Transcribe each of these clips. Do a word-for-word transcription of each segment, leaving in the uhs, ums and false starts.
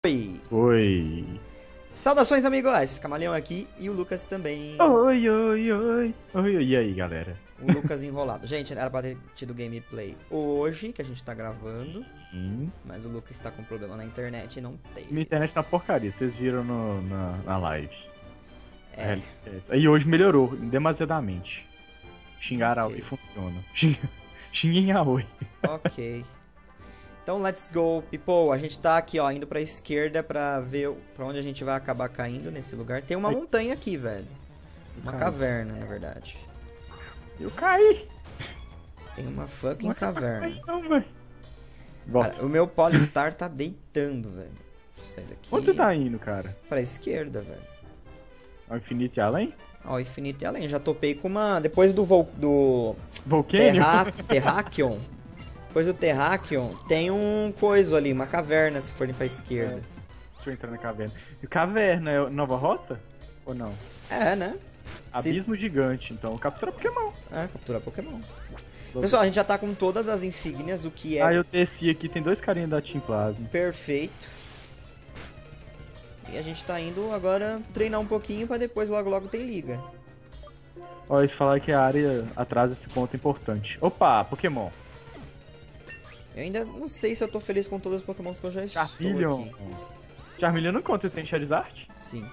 Oi! Oi! Saudações, amigos! Camaleão aqui e o Lucas também. Oi, oi, oi! Oi, e aí, galera? O Lucas enrolado. Gente, era pra ter tido gameplay hoje, que a gente tá gravando. Hum. Mas o Lucas está com problema na internet e não tem. Minha internet tá porcaria, vocês viram no, na, na live. É. É. E hoje melhorou, demasiadamente. Xingar Ok. Aoi funciona. Xinguem Aoi. Ok. Então, let's go, people. A gente tá aqui, ó, indo pra esquerda pra ver pra onde a gente vai acabar caindo nesse lugar. Tem uma Ai. montanha aqui, velho. Uma Ai. caverna, na verdade. Eu caí! Tem uma fucking Não caverna. caí não, velho. Bom, Cara, o meu Polystar tá deitando, velho. Deixa eu sair daqui. onde você tá indo, cara? Pra esquerda, velho. Ao infinito e além? Ó, infinito e além. Já topei com uma... Depois do... Vol... do... Volcânio? Terra... Terrakion. Depois do Terrakion, tem um coiso ali, uma caverna, se forem pra esquerda. Deixa eu entrar na caverna. E caverna é nova rota? Ou não? É, né? Se- Abismo gigante, então captura Pokémon. É, capturar Pokémon. Pessoal, a gente já tá com todas as insígnias, o que é Ah, eu desci aqui, tem dois carinhas da Team Plasma. perfeito. E a gente tá indo agora treinar um pouquinho pra depois logo logo tem liga. Ó, eles falaram que a área atrás desse ponto é importante. Opa, Pokémon. Eu ainda não sei se eu tô feliz com todos os Pokémons que eu já estou Charmeleon. aqui. Charmeleon não conta, tem Charizard? Sim.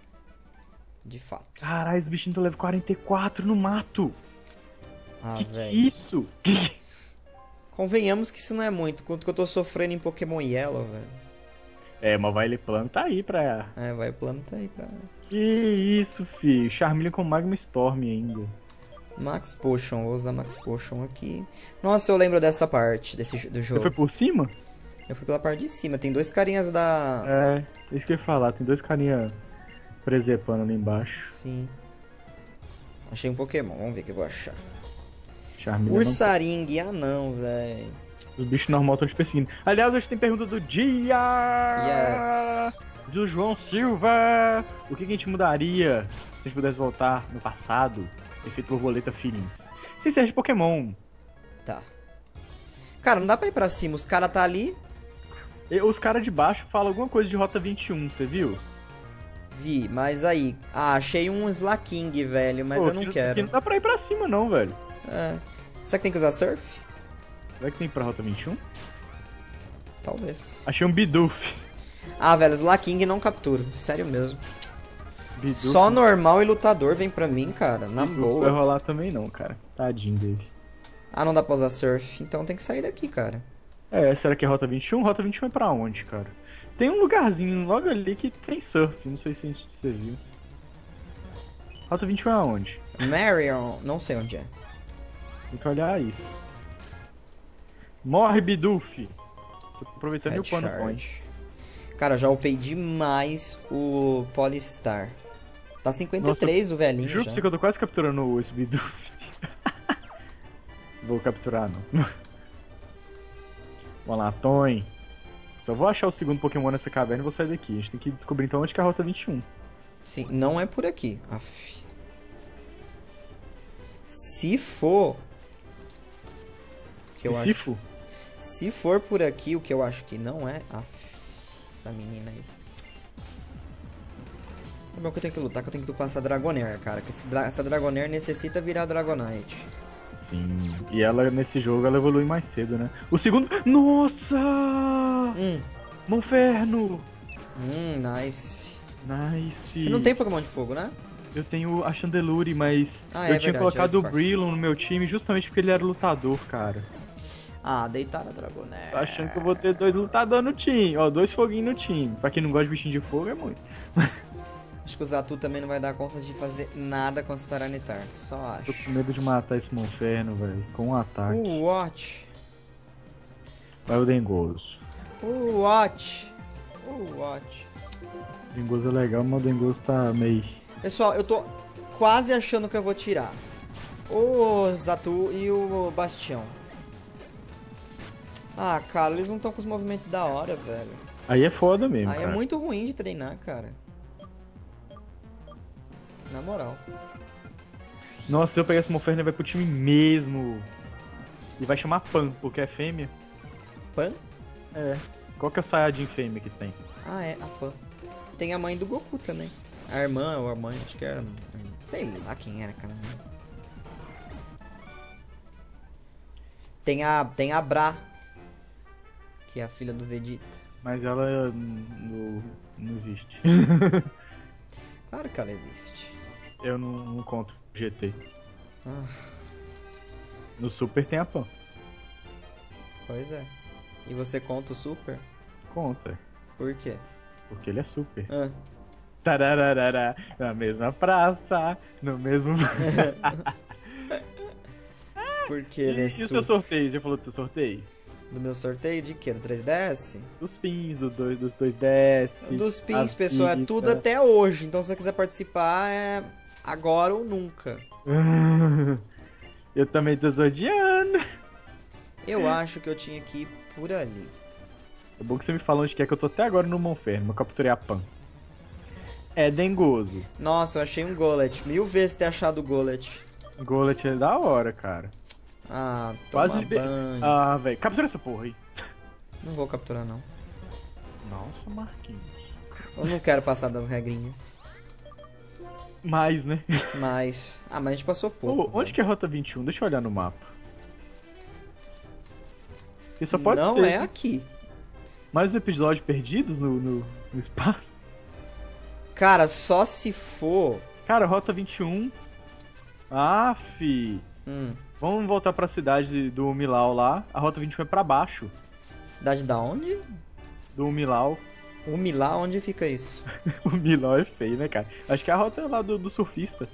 De fato. Caralho, os bichinhos estão level quarenta e quatro no mato. Ah, que que é velho. isso? Convenhamos que isso não é muito. Quanto que eu tô sofrendo em Pokémon Yellow, velho. É, mas vai plano tá aí pra... É, vai o plano tá aí pra... Que isso, filho. Charmeleon com Magma Storm ainda. Max Potion, vou usar Max Potion aqui. Nossa, eu lembro dessa parte desse, do Você jogo. foi por cima? Eu fui pela parte de cima. Tem dois carinhas da... É, isso que eu ia falar. Tem dois carinha presepando ali embaixo. Sim. Achei um Pokémon, vamos ver o que eu vou achar. Charmeleon Ursaring, ah não, velho. não... Os bichos normais estão te perseguindo. Aliás, hoje tem pergunta do dia! Yes. Do João Silva! O que, que a gente mudaria se a gente pudesse voltar no passado? Efeito borboleta feelings. Sem ser de Pokémon. Tá. Cara, não dá pra ir pra cima. Os caras tá ali. E os caras de baixo falam alguma coisa de Rota vinte e um, você viu? Vi, mas aí. Ah, achei um Slaking, velho, mas Pô, eu não aqui quero. Aqui não dá pra ir pra cima não, velho. É. Será que tem que usar Surf? Será que tem pra Rota vinte e um? Talvez. Achei um Bidoof. Ah, velho, Slaking não capturo. Sério mesmo. Bidoof Só normal e lutador vem pra mim, cara. Na Bidoof vai boa. rolar também não, cara. Tadinho dele. Ah, não dá pra usar Surf. Então tem que sair daqui, cara. É, será que é Rota vinte e um? Rota vinte e um é pra onde, cara? Tem um lugarzinho logo ali que tem surf, não sei se você viu. Rota vinte e um é aonde? Marion, não sei onde é. Tem que olhar isso. Morre, Bidoof! Tô aproveitando meu pano point. Headcharge. Cara, já upei demais o Polystar. Tá cinquenta e três o velhinho Juro já. pra você que eu tô quase capturando esse Bidoof. Vou capturar, não. Vamos lá, Toin. Só vou achar o segundo Pokémon nessa caverna e vou sair daqui. A gente tem que descobrir então onde que é a Rota vinte e um. Sim, não é por aqui. Aff. Se for... Que eu acho... Sisifo? Se for por aqui, o que eu acho que não é... Aff, essa menina aí. Sabe o que eu tenho que lutar? Que eu tenho que lutar essa Dragonair, cara. Que esse dra- essa Dragonair necessita virar Dragonite. Sim. E ela, nesse jogo, ela evolui mais cedo, né? O segundo... Nossa! Hum, Monferno! hum, nice. Nice! Você não tem Pokémon de fogo, né? Eu tenho a Chandelure, mas Ah, eu é tinha verdade, colocado é o disfarce. Brilon no meu time justamente porque ele era lutador, cara. Ah, deitaram a Dragonair. Tô achando que eu vou ter dois lutadores no time. Ó, dois foguinhos no time. Pra quem não gosta de bichinho de fogo, é muito. Acho que o Zatu também não vai dar conta de fazer nada contra o Tyranitar. Só Tô acho. com medo de matar esse Monferno, velho. Com um ataque. O Watch. Vai o Dengoso. O Watch. O Watch. O Dengoso é legal, mas o Dengoso tá meio... Pessoal, eu tô quase achando que eu vou tirar o Zatu e o Bastião. Ah, cara, eles não estão com os movimentos da hora, velho. Aí é foda mesmo, Aí é cara. muito ruim de treinar, cara. Na moral. Nossa, se eu pegar esse Monferno, ele vai pro time mesmo. E vai chamar Pan, porque é fêmea. Pan? É. Qual que é o Saiyajin fêmea que tem? Ah, é, a Pan. Tem a mãe do Goku também. A irmã ou a mãe, acho que era. Sei lá quem era aquela mãe. Tem a, tem a Bra, que é a filha do Vegeta. Mas ela não, não existe. Claro que ela existe. Eu não, não conto G T. Ah, No Super tem a Pan. pois é. E você conta o Super? Conta. Por quê? Porque ele é Super. Ah, Tarararara, na mesma praça, no mesmo... porque E, ele é e o seu Super. sorteio? Já falou do seu sorteio? Do meu sorteio de quê? Do três D S? Dos pins, do dois, dos dois D S. Dos pins, as pessoal, é fitas. tudo até hoje. Então se você quiser participar, é agora ou nunca. Eu também tô zodiando. Eu acho que eu tinha que ir por ali. É bom que você me fala onde que é que eu tô até agora no Monferno. Eu capturei a Pan. É dengoso. Nossa, eu achei um Gollet. Mil vezes ter achado o Gollet. Gollet é da hora, cara. Ah, toma Quase liber... banho. Ah, velho. Captura essa porra aí. Não vou capturar, não. Nossa, Marquinhos. Eu não quero passar das regrinhas. Mais, né? Mas... Ah, mas a gente passou pouco. Ô, onde que é a Rota vinte e um? Deixa eu olhar no mapa. Porque só pode não ser. é aqui. Mais um episódio perdidos no, no, no espaço? Cara, só se for... Cara, Rota vinte e um. Ah, fi. Hum, Vamos voltar pra cidade do Milau lá. A Rota vinte e um é pra baixo. cidade da onde? Do Milau. O Milá, onde fica isso? O Milau é feio, né, cara? Acho que a rota é lá do, do surfista.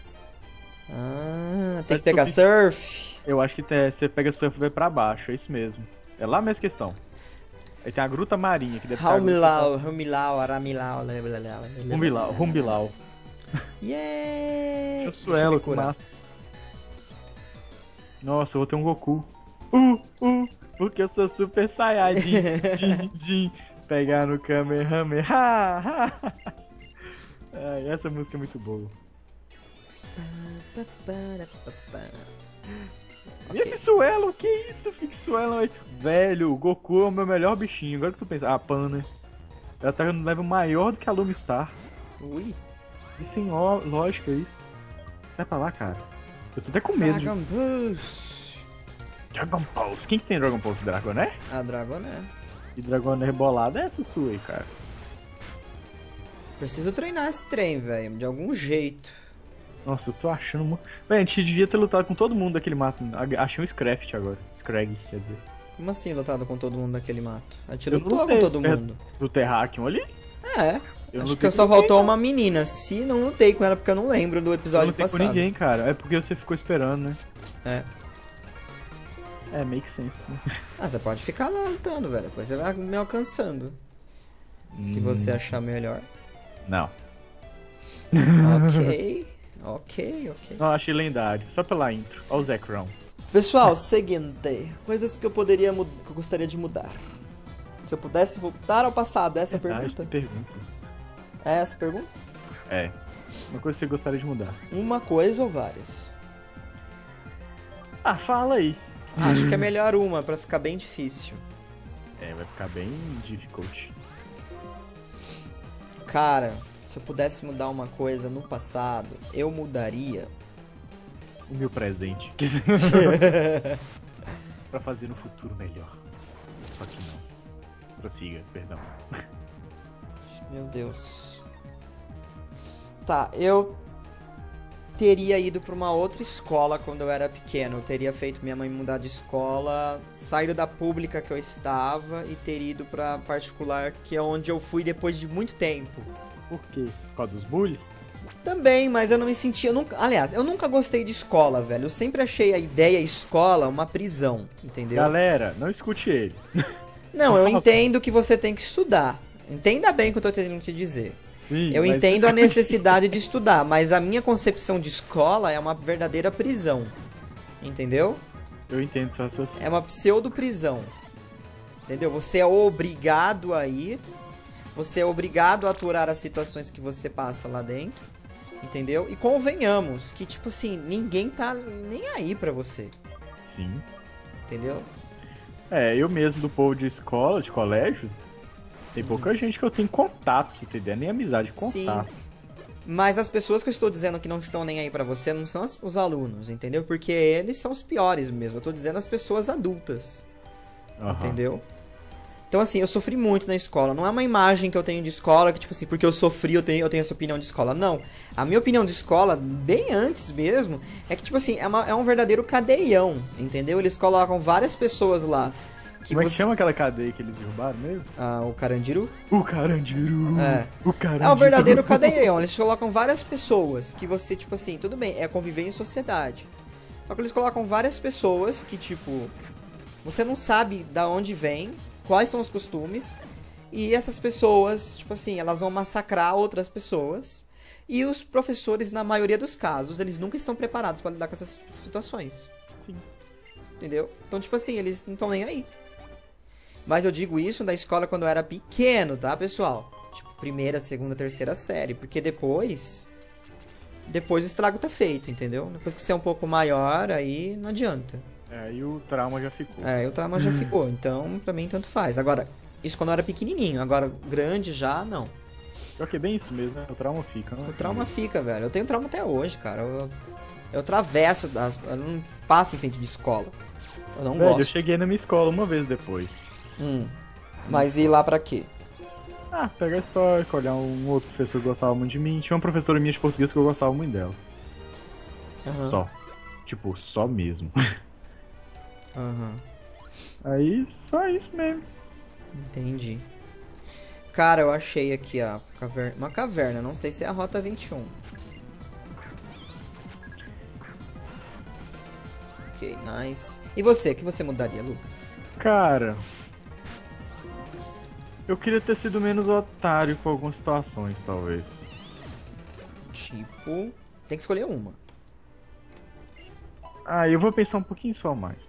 Ah, tem É que pegar surf. Eu acho que tem- você pega surf e vai pra baixo, é isso mesmo. É lá a mesma questão. Aí tem a Gruta Marinha, que deve ser a gruta- Raumilau, Raumilau, Aramilau, blá, blá, blá, blá. Rumbilau, Rumbilau. Yeah! Eu Deixa sou eu ela, me que curar. massa. Nossa, eu vou ter um Goku. Uh, uh, porque eu sou super saiyajin. Jin, jin. Pegar no Kamehameha. Ha, ha. Ai, essa música é muito boa. E esse Suelo, que isso? Fique Suelo aí. Velho, o Goku é o meu melhor bichinho. Agora que tu pensa. Ah, Pan, né? Ela tá no level maior do que a Lumistar. Ui, Isso em ó, lógica isso. Sai pra lá, cara. Eu tô até com medo de... Dragon Boost. Dragon Pulse. Quem que tem Dragon Pulse? Dragonair? A Dragonair. E Dragonair bolada é essa sua aí, cara. Preciso treinar esse trem, velho, de algum jeito. Nossa, eu tô achando... mu- Véi, a gente devia ter lutado com todo mundo daquele mato. A- Achei um Scraft agora. Scrag, quer dizer. Como assim lutado com todo mundo daquele mato? A gente Eu não lutou com lutei todo perto mundo. Do Terrakion ali? É. Eu não Acho lutei que só com ninguém, faltou não. uma menina. Se não lutei com ela, porque eu não lembro do Eu episódio não lutei com passado. ninguém, cara. É porque você ficou esperando, né? É. É, make sense, né? Ah, você pode ficar lá lutando, velho. Depois você vai me alcançando. Se você Hum. achar melhor. Não. Ok. Ok, ok. Não, achei lendário. Só pela intro. Olha o Zekrom. Pessoal, seguinte. Coisas que eu poderia mudar, que eu gostaria de mudar. Se eu pudesse voltar ao passado, essa é a pergunta? Pergunta. É essa a pergunta? É. Uma coisa que você gostaria de mudar. Uma coisa ou várias? Ah, fala aí. Acho que é melhor uma, pra ficar bem difícil. É, vai ficar bem difficult. Cara, se eu pudesse mudar uma coisa no passado, eu mudaria. O meu presente. Pra fazer no futuro melhor. Só que não. Prossiga, perdão. Meu Deus. Tá, eu teria ido pra uma outra escola quando eu era pequeno. Eu teria feito minha mãe mudar de escola, saído da pública que eu estava e ter ido pra particular, que é onde eu fui depois de muito tempo. Por quê? Por causa dos bullies? Também, mas eu não me sentia. Eu nunca, aliás, eu nunca gostei de escola, velho. Eu sempre achei a ideia escola uma prisão, entendeu? Galera, não escute ele. Não, eu entendo que você tem que estudar. Entenda bem o que eu tô tentando te dizer. Sim, Eu mas- entendo a necessidade de estudar, mas a minha concepção de escola é uma verdadeira prisão. Entendeu? Eu entendo só suas... É uma pseudo-prisão. Entendeu? Você é obrigado a ir. Você é obrigado a aturar as situações que você passa lá dentro. Entendeu? E convenhamos que, tipo assim, ninguém tá nem aí pra você. Sim. Entendeu? É, eu mesmo do povo de escola, de colégio, tem pouca Uhum. gente que eu tenho contato, pra você ter ideia, nem amizade, Sim. contato. Mas as pessoas que eu estou dizendo que não estão nem aí pra você não são as- os alunos, entendeu? Porque eles são os piores mesmo. Eu tô dizendo as pessoas adultas, Aham. entendeu? Então, assim, eu sofri muito na escola. Não é uma imagem que eu tenho de escola que, tipo assim, porque eu sofri, eu tenho, eu tenho essa opinião de escola. Não. A minha opinião de escola, bem antes mesmo, é que, tipo assim, é, uma- é um verdadeiro cadeião, entendeu? Eles colocam várias pessoas lá. Que Como é que você- chama aquela cadeia que eles derrubaram mesmo? Ah, o Carandiru? O Carandiru! É. O Carandiru! É um verdadeiro cadeião. Eles colocam várias pessoas que você, tipo assim, tudo bem, é conviver em sociedade. Só que eles colocam várias pessoas que, tipo, você não sabe da onde vem, quais são os costumes, e essas pessoas, tipo assim, elas vão massacrar outras pessoas. E os professores, na maioria dos casos, eles nunca estão preparados pra lidar com essas situações. Sim. Entendeu? Então, tipo assim, eles não estão nem aí. Mas eu digo isso na escola quando eu era pequeno, tá, pessoal? Tipo, primeira, segunda, terceira série. Porque depois. Depois o estrago tá feito, entendeu? Depois que você é um pouco maior, aí não adianta. É, e o trauma já ficou. É, e o trauma já ficou. Então, pra mim, tanto faz. Agora, isso quando eu era pequenininho. Agora, grande já, não. Pior que é bem isso mesmo, né? O trauma fica. Não O trauma fica, velho. Eu tenho trauma até hoje, cara. Eu, eu atravesso, das, eu não passo em frente de escola. Eu não Velho, gosto. eu cheguei na minha escola uma vez depois. Hum. Mas ir lá pra quê? Ah, pegar histórico, olhar um outro professor que gostava muito de mim. Tinha uma professora minha de português que eu gostava muito dela. Aham. Só. Tipo, só mesmo. Aham. Aí, só isso mesmo. Entendi. Cara, eu achei aqui, ó, caver- uma caverna. Não sei se é a Rota vinte e um. Ok, nice. E você, o que você mudaria, Lucas? Cara, eu queria ter sido menos otário com algumas situações, talvez. Tipo, tem que escolher uma. Ah, eu vou pensar um pouquinho só a mais.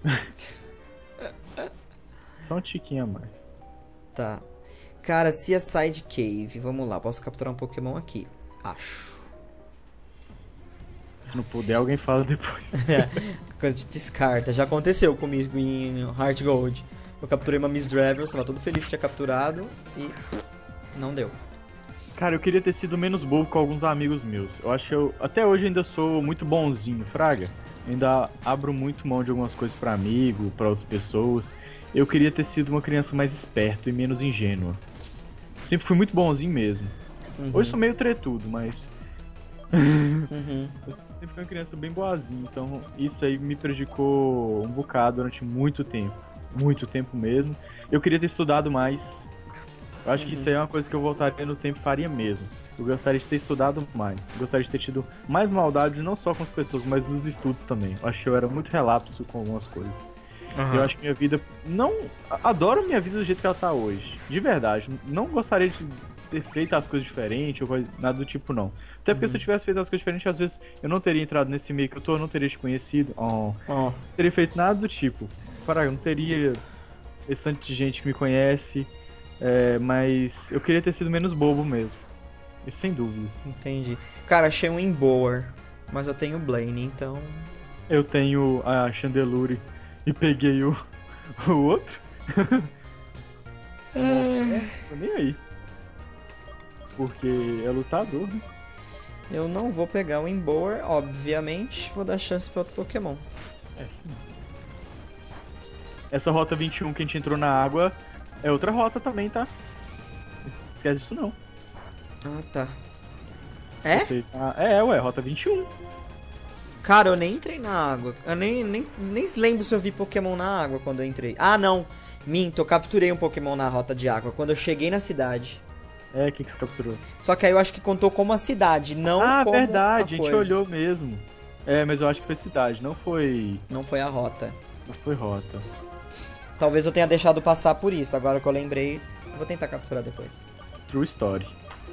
Só um tiquinho a mais. Tá. Cara, se a Side Cave, vamos lá, posso capturar um Pokémon aqui. Acho. Se não puder, alguém fala depois. Coisa de descarta. Já aconteceu comigo em Heart Gold. Eu capturei uma Miss Drevels, tava todo feliz que tinha capturado e não deu. Cara, eu queria ter sido menos bobo com alguns amigos meus. Eu acho que eu, até hoje, ainda sou muito bonzinho, fraga. Ainda abro muito mão de algumas coisas pra amigo, pra outras pessoas. Eu queria ter sido uma criança mais esperta e menos ingênua. Sempre fui muito bonzinho mesmo. Uhum. Hoje sou meio tretudo, mas Uhum. eu sempre fui uma criança bem boazinha. Então isso aí me prejudicou um bocado durante muito tempo. Muito tempo mesmo. Eu queria ter estudado mais. Eu acho que isso aí é uma coisa que eu voltaria no tempo e faria mesmo. Eu gostaria de ter estudado mais. Eu gostaria de ter tido mais maldade, não só com as pessoas, mas nos estudos também. Eu acho que eu era muito relapso com algumas coisas. Eu acho que minha vida... Não... Adoro minha vida do jeito que ela tá hoje. De verdade. Não gostaria de ter feito as coisas diferentes ou coisa, nada do tipo, não. Até porque se eu tivesse feito as coisas diferentes, às vezes eu não teria entrado nesse meio que eu tô, eu não teria te conhecido. Oh, Ó, não teria feito nada do tipo. Para, eu não teria esse tanto de gente que me conhece. É, mas eu queria ter sido menos bobo mesmo. Isso sem dúvidas. entendi. Cara, achei um Embower, mas eu tenho o Blaine, então... Eu tenho a Chandelure e peguei o, o outro. Tô nem aí. Porque é lutador, né? Eu não vou pegar o Embower, obviamente. Vou dar chance pra outro Pokémon. É sim. Essa rota vinte e um que a gente entrou na água é outra rota também, tá? Esquece disso não. Ah, tá. É? Você tá- É, ué, rota vinte e um. Cara, eu nem entrei na água. Eu nem, nem, nem lembro se eu vi Pokémon na água quando eu entrei. Ah, não. Minto, eu capturei um Pokémon na rota de água quando eu cheguei na cidade. É, o que, que você capturou? Só que aí eu acho que contou como a cidade, não ah, como verdade, a a gente coisa. olhou mesmo. É, mas eu acho que foi cidade, não foi. Não foi a rota. Não foi rota. Talvez eu tenha deixado passar por isso. Agora que eu lembrei, eu vou tentar capturar depois. True Story.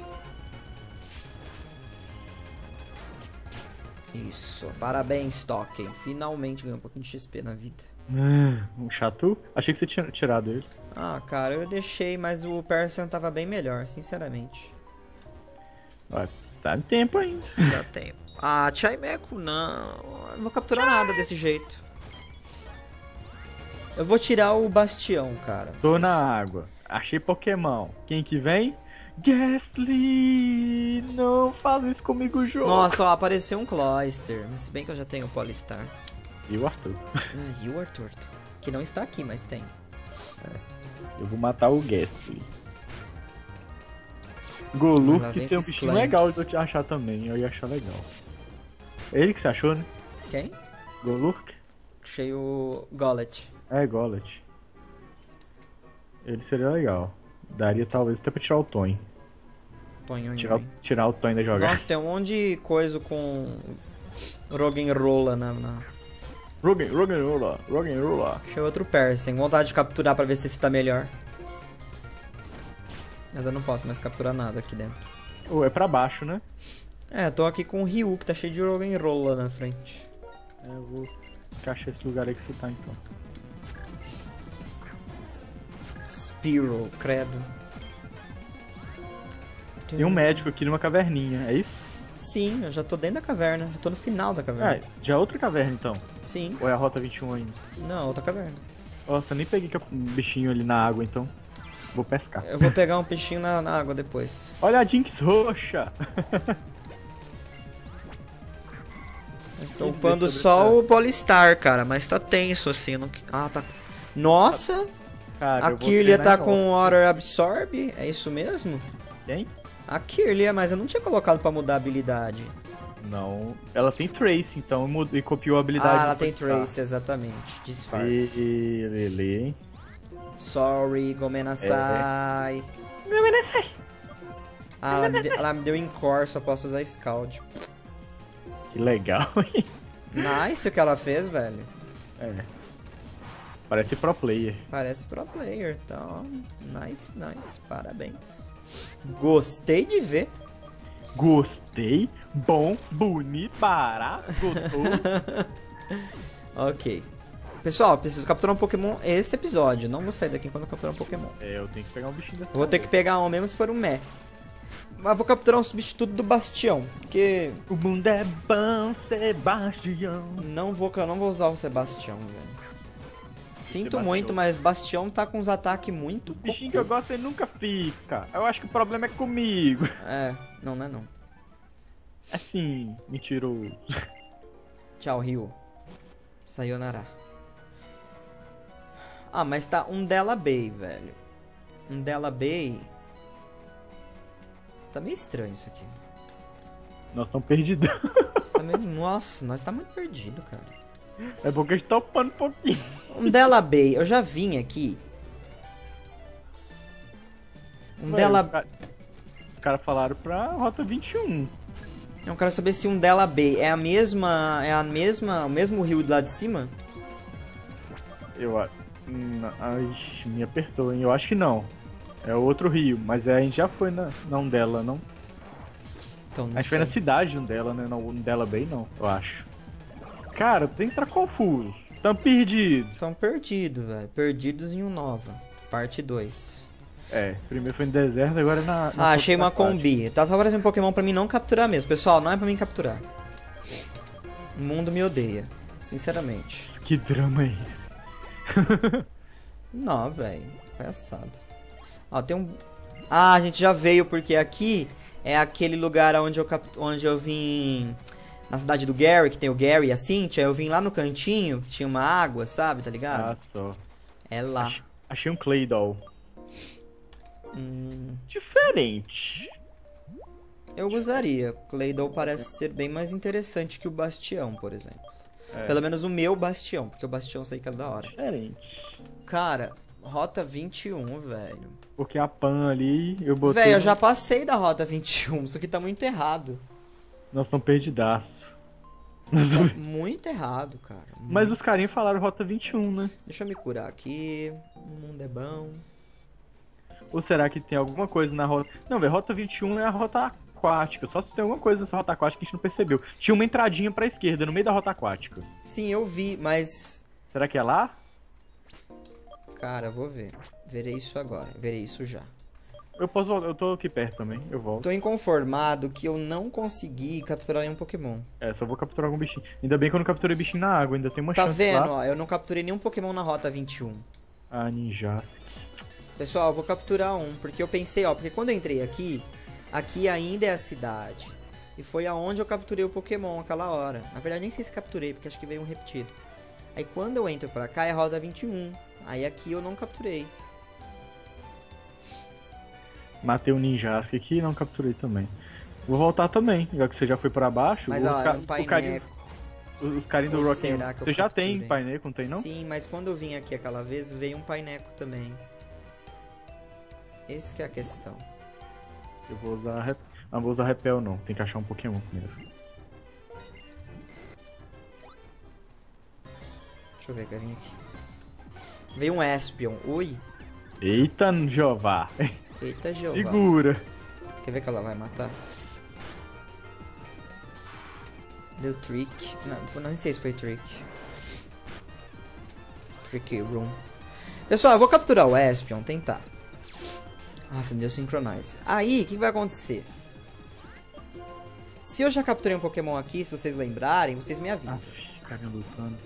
Isso. Parabéns, Token. Finalmente ganhou um pouquinho de X P na vida. Um chatu? Achei que você tinha tirado ele. Ah, cara, eu deixei, mas o Persian tava bem melhor, sinceramente. Vai, tá em tempo ainda. Dá tempo. Ah, Chaimeco não. Eu não vou capturar nada desse jeito. Eu vou tirar o Bastião, cara. Tô na água. Achei Pokémon. Quem que vem? Ghastly! Não faz isso comigo, jogo. Nossa, ó, apareceu um Cloyster. Se bem que eu já tenho o Polystar. E o Arthur. Ah, e o Arthur. Que não está aqui, mas tem. É. Eu vou matar o Ghastly. Ah, lá Golurk vem tem um esses bichinho clams. legal de eu te achar também. Eu ia achar legal. É ele que você achou, né? Quem? Golurk? Achei o Gollet. É, Gollet. Ele seria legal. Daria talvez até pra tirar o Tony. Tonho, Tirar, o- tirar o Tony da jogada. Nossa, tem um monte de coisa com Roggenrola na, na... Rogan, Rogan Rolla, Rogan Rolla. Achei outro Persian. Vontade de capturar pra ver se esse tá melhor. Mas eu não posso mais capturar nada aqui dentro. Oh, é pra baixo, né? É, tô aqui com o Ryu, que tá cheio de Roggenrola na frente. É, eu vou encaixar esse lugar aí que você tá então. Spearow, credo. Tem um médico aqui numa caverninha, é isso? Sim, eu já tô dentro da caverna. Já tô no final da caverna. É, já é outra caverna então. Sim. Ou é a Rota vinte e um ainda? Não, outra caverna. Nossa, nem peguei um bichinho ali na água então. Vou pescar. Eu vou pegar um peixinho na, na água depois. Olha a Jinx roxa! Tô upando só o Polystar, cara, mas tá tenso assim. Não... Ah, tá. Nossa! Cara, A eu vou Kirlia treinar tá em com off. Water Absorb? É isso mesmo? Quem? A Kirlia, mas eu não tinha colocado pra mudar a habilidade. Não, ela tem Trace, então muda- e copiou a habilidade. Ah, ela do tem Polystar. Trace, exatamente. Disfarce. E... Lele, hein? Sorry, Gomenasai. Ah, ela me, de- ela me deu Encore, só posso usar Scald. Que legal, hein? Nice o que ela fez, velho. É. Parece pro player. Parece pro player, então. Nice, nice. Parabéns. Gostei de ver. Gostei, bom, bonito, barato, gostoso. Ok. Pessoal, preciso capturar um Pokémon esse episódio. Não vou sair daqui quando eu capturar um Pokémon. É, eu tenho que pegar um bichinho dessa. Eu vou ter que pegar um mesmo se for um Mé. Mas vou capturar um substituto do Bastião. Porque O mundo é bom, Sebastião. não vou, eu não vou usar o Sebastião, velho. Sinto Sebastião. muito, mas Bastião tá com uns ataques muito. O bichinho que eu gosto ele nunca fica. Eu acho que o problema é comigo. É, não, não é não. Assim, mentiroso. Tchau, Ryu. Sayonara. Ah, mas tá um Della Bay, velho. Um Della Bay. Tá meio estranho isso aqui. Nós estamos perdidos. Isso tá meio... Nossa, nós tá muito perdido, cara. É bom que a gente tá upando um pouquinho. Um Della Bay, eu já vim aqui. Um Ué, Della... Os caras cara falaram pra Rota vinte e um. Eu quero saber se um Della Bay é a mesma... É a mesma... O mesmo rio lá de cima? Eu acho. Ai, me apertou, hein? Eu acho que não. É outro rio, mas a gente já foi na, na Undella, não? Então, não A gente foi sei. na cidade de Undella, né? Na Undella Bay, não, eu acho. Cara, tem que estar confuso. Tamo perdido. Estão perdidos, velho. Perdidos em um Nova. Parte dois. É, primeiro foi no deserto, agora na. na Ah, achei uma Fortaleza. combi. Tá só parecendo um Pokémon pra mim não capturar mesmo. Pessoal, não é pra mim capturar. O mundo me odeia. Sinceramente. Que drama é esse? Não, velho. Palhaçada. Ó, tem um... Ah, a gente já veio porque aqui é aquele lugar onde eu, cap... onde eu vim... Na cidade do Gary, que tem o Gary e a Cynthia. Eu vim lá no cantinho, que tinha uma água, sabe? Tá ligado? Ah, só. É lá. Ach- Achei um Claydol. Hum, Diferente. eu gostaria. Claydol parece ser bem mais interessante que o Bastião, por exemplo. É. Pelo menos o meu Bastião, porque o Bastião eu sei que é da hora. Diferente. Cara, Rota vinte e um, velho. Porque a Pan ali, eu botei. Velho, eu no- já passei da Rota vinte e um. Isso aqui tá muito errado. Nós estamos perdidaço. Nós tamo- Muito errado, cara. Mas os carinhas falaram Rota vinte e um, né? Deixa eu me curar aqui. O mundo é bom. Ou será que tem alguma coisa na rota. Não, velho, Rota vinte e um é a rota aquática. Só se tem alguma coisa nessa rota aquática que a gente não percebeu. Tinha uma entradinha pra esquerda, no meio da rota aquática. Sim, eu vi, mas... Será que é lá? Cara, vou ver. Verei isso agora. Verei isso já. Eu posso voltar, eu tô aqui perto também, eu volto. Tô inconformado que eu não consegui capturar nenhum Pokémon. É, só vou capturar algum bichinho. Ainda bem que eu não capturei bichinho na água, ainda tem uma Tá chance vendo, lá. ó? Eu não capturei nenhum Pokémon na Rota vinte e um. Ah, Ninjask. Pessoal, eu vou capturar um, porque eu pensei, ó, porque quando eu entrei aqui, aqui ainda é a cidade. E foi aonde eu capturei o Pokémon aquela hora. Na verdade, nem sei se capturei, porque acho que veio um repetido. Aí quando eu entro pra cá é a Rota vinte e um. Aí aqui eu não capturei. Matei um Ninjask aqui e não capturei também. Vou voltar também, já que você já foi pra baixo. Mas os ó, ca... era um o carinho, paineco. os carinhos do Ou Rock. será que eu Você já capturei? tem paineco, não tem não? Sim, mas quando eu vim aqui aquela vez, veio um paineco também. Esse que é a questão. Eu vou usar rep... Não vou usar repel não, tem que achar um Pokémon primeiro. Deixa eu ver, que eu vim aqui. Veio um Espion. Ui. Eita, Jeová. Eita, Jeová. Segura. Quer ver que ela vai matar? Deu trick. Não, não sei se foi trick. Tricky room. Pessoal, eu vou capturar o Espion, tentar. Nossa, deu synchronize. Aí, o que vai acontecer? Se eu já capturei um Pokémon aqui, se vocês lembrarem, vocês me avisam. Nossa, cara lutando.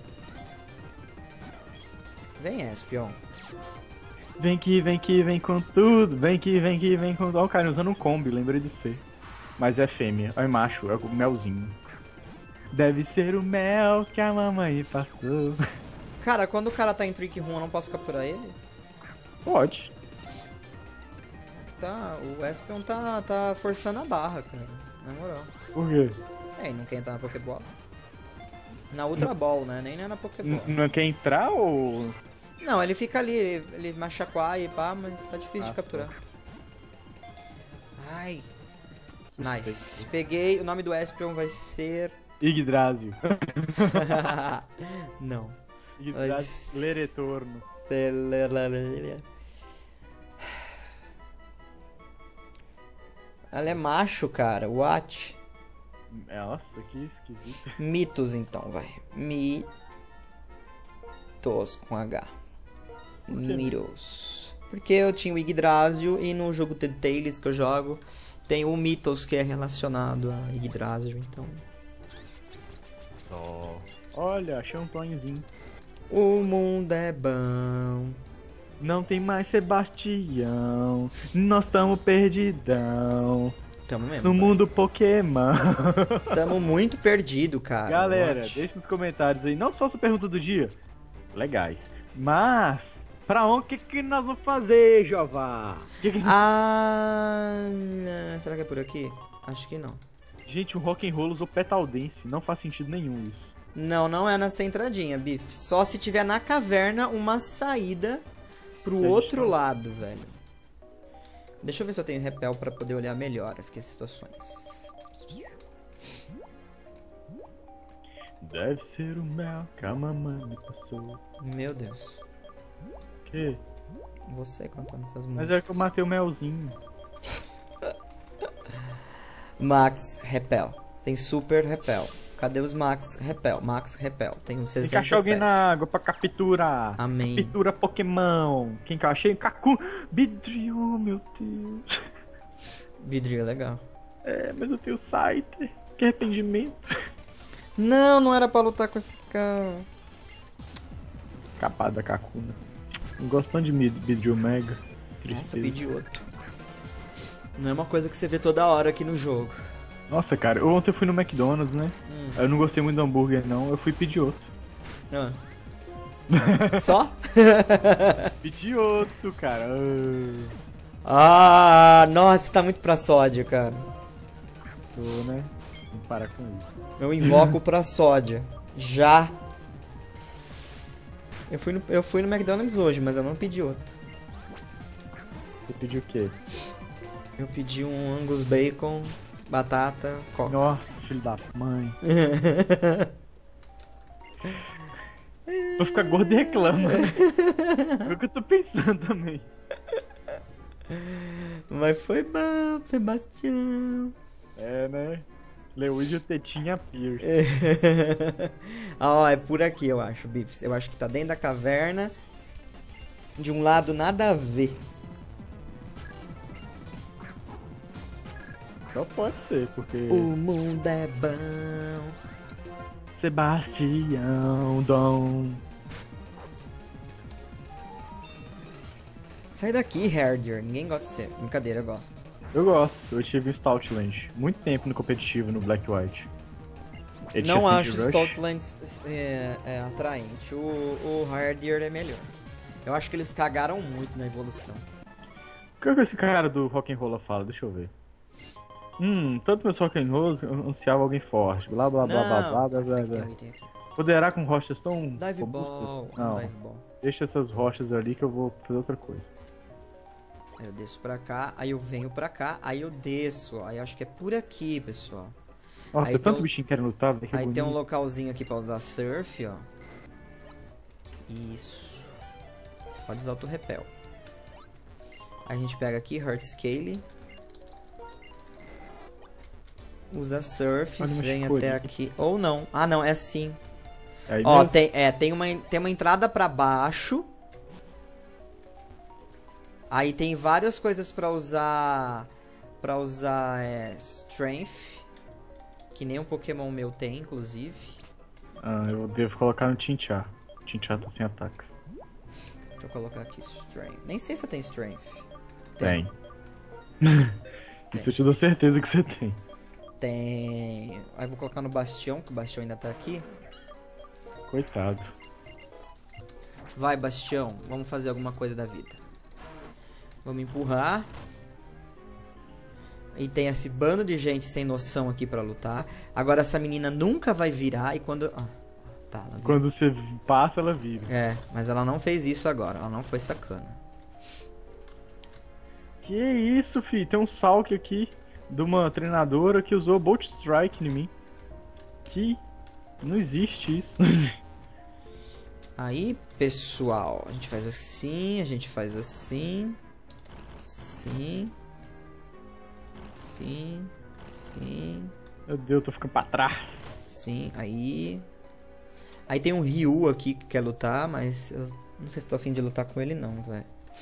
Vem, Espion. Vem que, vem que, vem com tudo. Vem que, vem que, vem com tudo. Ó, o cara usando um combi, lembrei do C. Mas é fêmea. Ó, é macho, é o melzinho. Deve ser o mel que a mamãe passou. Cara, quando o cara tá em Trick Room, eu não posso capturar ele? Pode. Tá, o Espion tá, tá forçando a barra, cara. Na moral. Por quê? É, e não quer entrar na Pokébola. Na Ultra Ball, né? Nem na Pokébola. N não quer entrar ou... Não, ele fica ali, ele, ele machaquar e pá, mas tá difícil Ah, de capturar. Ai. Nice. Peguei, o nome do Espion vai ser... Yggdrasil. Não. Yggdrasil, Mas- Leretorno. Ela é macho, cara. What? Nossa, que esquisito. Mitos, então, vai. Mitos com H. Mitos. Porque eu tinha o Yggdrasil e no jogo The Tales que eu jogo tem o Mythos que é relacionado a Yggdrasil, então... Só. Olha, achei um tonhozinho. O mundo é bom. Não tem mais Sebastião. Nós tamo perdidão. Tamo mesmo. No vai. mundo Pokémon. Tamo muito perdido, cara. Galera, What? deixa nos comentários aí, não só a sua pergunta do dia, legais, mas pra onde que, que nós vamos fazer, Jová? Que que- Ah, será que é por aqui? Acho que não. Gente, o Rock'n'Roll usou Petal Dance, não faz sentido nenhum isso. Não, não é nessa entradinha, Biff. Só se tiver na caverna uma saída pro Deixa outro eu- lado, velho. Deixa eu ver se eu tenho repel pra poder olhar melhor as que- situações. Deve ser o mel que a mamãe me passou. Meu Deus. Que? Você cantando essas Mas músicas. é que eu matei o melzinho. Max repel. Tem super repel. Cadê os Max repel? Max repel. Tem um Tem que sessenta e achar alguém sete. na água pra capturar. Amém. Captura Pokémon. Quem que eu achei? Kaku. Bidrio, meu Deus. Vidrio é legal. É, mas eu tenho site. Que arrependimento. Não, não era pra lutar com esse cara. Capada Kakuna. Não gosto tanto de Mid- Bidrio Mega. Nossa, Tristeza. pedi outro. Não é uma coisa que você vê toda hora aqui no jogo. Nossa, cara, eu ontem eu fui no McDonald's, né? Hum. Eu não gostei muito do hambúrguer, não. Eu fui pedir outro. Ah. Só? Pedi outro, cara. Ah, nossa, tá muito pra sódia, cara. Tô, né? Vamos parar com isso. Eu invoco pra sódia. Já. Eu fui, no, eu fui no McDonald's hoje, mas eu não pedi outro. Você pediu o quê? Eu pedi um Angus Bacon, batata, coca. Nossa, filho da mãe. Vou ficar gordo e reclama. É o que eu tô pensando também. Mas foi bom, Sebastião. É, né? Lewis e o Tetinha Pierce. Ah, ó, é por aqui, eu acho, Biffs. Eu acho que tá dentro da caverna. De um lado, nada a ver. Só pode ser, porque... O mundo é bom. Sebastião Dom. Sai daqui, Herder. Ninguém gosta de ser. Brincadeira, eu gosto. Eu gosto. Eu tive o Stoutland. Muito tempo no competitivo, no Black White. Ele Não tinha acho o Siege Rush. Stoutland é, é atraente. O, o Herder é melhor. Eu acho que eles cagaram muito na evolução. O que é que esse cara do Rock'n'Rolla fala? Deixa eu ver. Hum, tanto meus Rock'n'Rolls anunciava alguém forte. Blá blá blá blá blá blá Nossa, blá. mas tem blá. um item aqui. Poderá com rochas tão Dive robustas? Ball. Não, Um Dive Ball. deixa essas rochas ali que eu vou fazer outra coisa. Aí eu desço pra cá, aí eu venho pra cá, aí eu desço. Aí eu acho que é por aqui, pessoal. Nossa, Aí tem tem tanto um- bichinho querendo lutar, velho, que Aí tem um bonito. localzinho aqui pra usar surf, ó. Isso. Pode usar o repel. Aí a gente pega aqui, Heart Scale. Usa surf, Olha uma vem escolha até aqui. aqui. Ou não. Ah, não, é assim. Aí Ó, mesmo- tem, é, tem, uma, tem uma entrada pra baixo. Aí tem várias coisas pra usar. Pra usar é, Strength. Que nem um Pokémon meu tem, inclusive. Ah, eu devo colocar no Tinchar. Tinchar tá sem ataques. Deixa eu colocar aqui Strength. Nem sei se eu tenho Strength. Tem. Isso eu te dou certeza que você tem. Tem. Aí eu vou colocar no Bastião, que o Bastião ainda tá aqui. Coitado. Vai, Bastião, vamos fazer alguma coisa da vida. Vamos empurrar. E tem esse bando de gente sem noção aqui pra lutar. Agora essa menina nunca vai virar e quando... Ah, tá, ela virou. Quando você passa, ela vira. É, mas ela não fez isso agora. Ela não foi sacana. Que isso, fi? Tem um Salk aqui de uma treinadora que usou Bolt Strike em mim. Que não existe isso. Não existe. Aí, pessoal, a gente faz assim, a gente faz assim. Sim. Sim. Sim. Meu Deus, eu tô ficando pra trás. Sim, aí. Aí tem um Ryu aqui que quer lutar, mas eu não sei se tô afim de lutar com ele não, velho.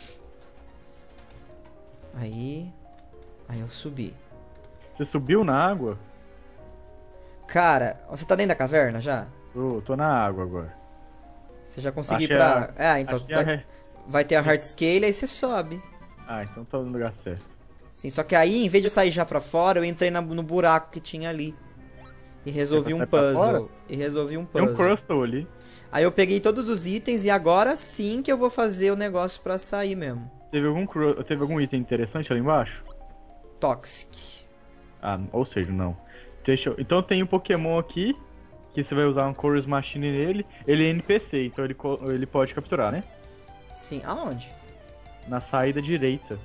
Aí. Aí eu subi. Você subiu na água? Cara, você tá dentro da caverna já? Tô, tô na água agora. Você já conseguiu ir Achei pra. a- É, então Aqui você é a vai, re- vai ter a Heart Scale, aí você sobe. Ah, então tá no lugar certo. Sim, só que aí, em vez de sair já pra fora, eu entrei na- no buraco que tinha ali. E resolvi Você um vai pra fora? puzzle. E resolvi um Tem um puzzle. Crustle ali. Aí eu peguei todos os itens e agora sim que eu vou fazer o negócio pra sair mesmo. Teve algum, cru- teve algum item interessante ali embaixo? Toxic. Ah, ou seja, não. Deixa eu... Então tem um Pokémon aqui, que você vai usar um Chorus Machine nele. Ele é N P C, então ele, co- ele pode capturar, né? Sim, aonde? Na saída direita.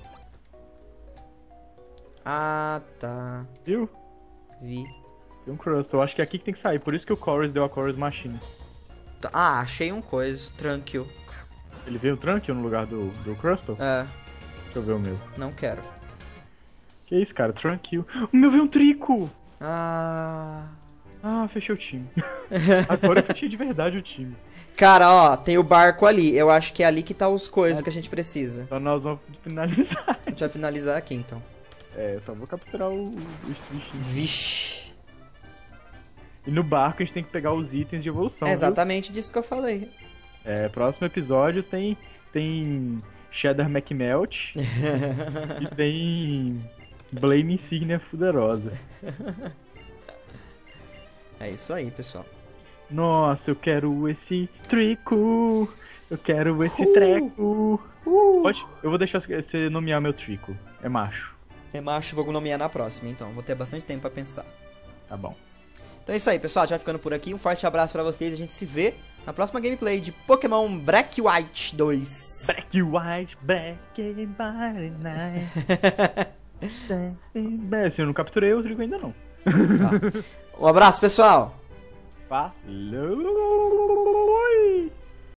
Ah, tá. Viu? Vi. Tem um Crustle. Eu acho que é aqui que tem que sair. Por isso que o Chorus deu a Chorus Machine. Tá- Ah, achei um coisa. Tranquil. Ele veio o Tranquil no lugar do, do Crustle? É, Deixa eu ver o meu. não quero. Que isso, cara? Tranquil. O meu veio um Trico! Ah. Ah, fechei o time. Agora eu fechei de verdade o time. Cara, ó, tem o barco ali. Eu acho que é ali que tá os coisas que a gente precisa. Então nós vamos finalizar. A gente vai finalizar aqui então. É, eu só vou capturar o, os bichinhos. Vixe. E no barco a gente tem que pegar os itens de evolução. É viu? exatamente disso que eu falei. É, próximo episódio tem, tem Cheddar McMelt e tem Blame Insignia Fuderosa. É isso aí, pessoal. Nossa, eu quero esse trico. Eu quero esse Uh! treco. Uh. Pode, eu vou deixar você nomear meu trico. É macho. É macho, vou nomear na próxima, então. Vou ter bastante tempo pra pensar. Tá bom. Então é isso aí, pessoal. Já vai ficando por aqui. Um forte abraço pra vocês. A gente se vê na próxima gameplay de Pokémon Black White dois. Black white, black and white night. Assim, eu não capturei o trigo ainda não. Tá. Um abraço, pessoal. Falou!